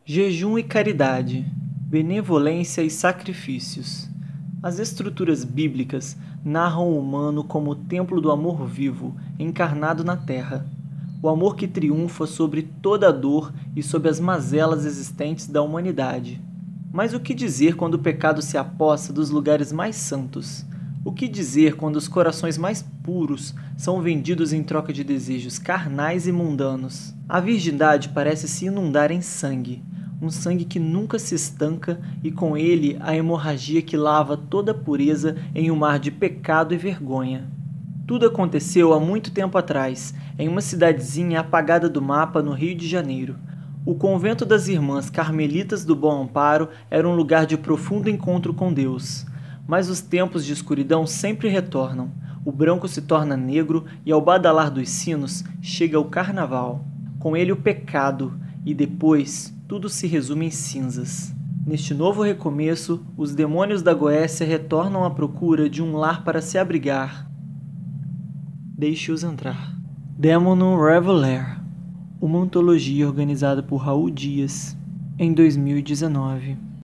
Jejum e caridade, benevolência e sacrifícios. As estruturas bíblicas narram o humano como o templo do amor vivo, encarnado na terra. O amor que triunfa sobre toda a dor e sobre as mazelas existentes da humanidade. Mas o que dizer quando o pecado se apossa dos lugares mais santos? O que dizer quando os corações mais puros são vendidos em troca de desejos carnais e mundanos? A virgindade parece se inundar em sangue, um sangue que nunca se estanca e com ele a hemorragia que lava toda a pureza em um mar de pecado e vergonha. Tudo aconteceu há muito tempo atrás, em uma cidadezinha apagada do mapa no Rio de Janeiro. O convento das Irmãs Carmelitas do Bom Amparo era um lugar de profundo encontro com Deus. Mas os tempos de escuridão sempre retornam. O branco se torna negro e ao badalar dos sinos chega o carnaval. Com ele o pecado e depois tudo se resume em cinzas. Neste novo recomeço, os demônios da Goécia retornam à procura de um lar para se abrigar. Deixe-os entrar. Demonum Reveler, uma antologia organizada por Raul Dias, em 2019.